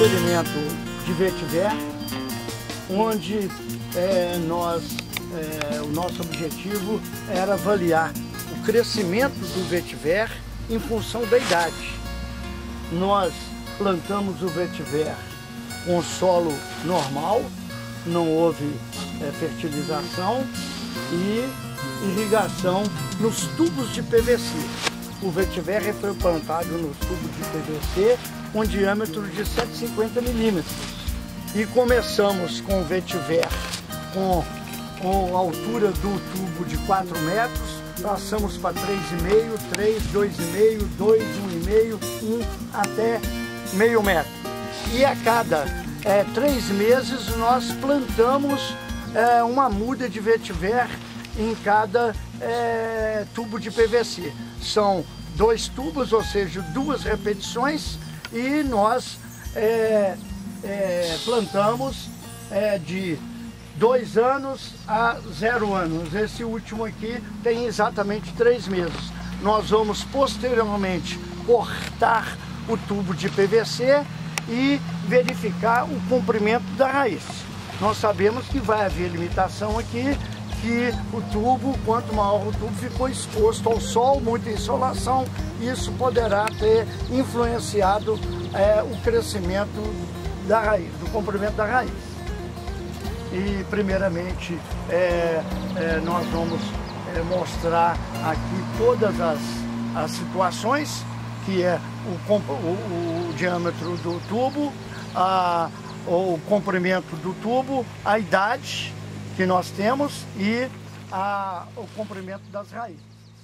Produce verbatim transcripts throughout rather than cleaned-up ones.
experimento de vetiver, onde é, nós, é, o nosso objetivo era avaliar o crescimento do vetiver em função da idade. Nós plantamos o vetiver com solo normal, não houve é, fertilização e irrigação nos tubos de P V C. O vetiver foi plantado nos tubos de P V C com diâmetro de cento e cinquenta milímetros. E começamos com o vetiver com, com a altura do tubo de quatro metros, passamos para três vírgula cinco, três, dois vírgula cinco, dois, um vírgula cinco, um até meio metro. E a cada é, três meses nós plantamos é, uma muda de vetiver em cada é, tubo de P V C. São dois tubos, ou seja, duas repetições, e nós é, é, plantamos é, de dois anos a zero anos. Esse último aqui tem exatamente três meses. Nós vamos posteriormente cortar o tubo de P V C e verificar o comprimento da raiz. Nós sabemos que vai haver limitação aqui, que o tubo, quanto maior o tubo, ficou exposto ao sol, muita insolação, isso poderá ter influenciado é, o crescimento da raiz, do comprimento da raiz. E primeiramente é, é, nós vamos é, mostrar aqui todas as, as situações, que é o, o, o diâmetro do tubo, a, o comprimento do tubo, a idade que nós temos e a, o comprimento das raízes.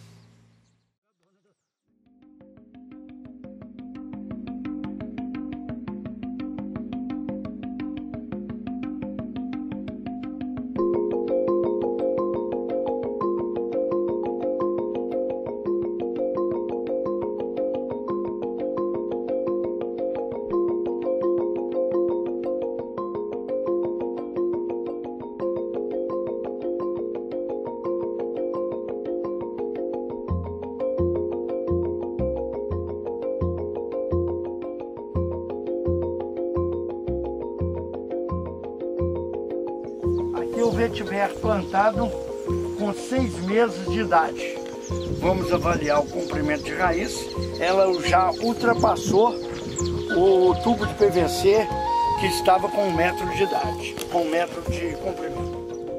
O vetiver plantado com seis meses de idade. Vamos avaliar o comprimento de raiz. Ela já ultrapassou o tubo de P V C que estava com um metro de idade, com um metro de comprimento.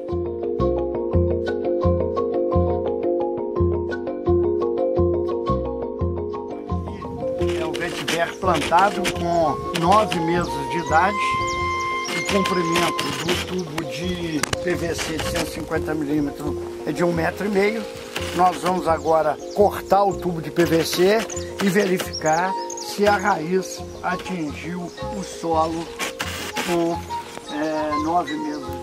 Aqui é o vetiver plantado com nove meses de idade. O comprimento do tubo de P V C de cento e cinquenta milímetros é de um metro e meio. Nós vamos agora cortar o tubo de P V C e verificar se a raiz atingiu o solo com é, nove meses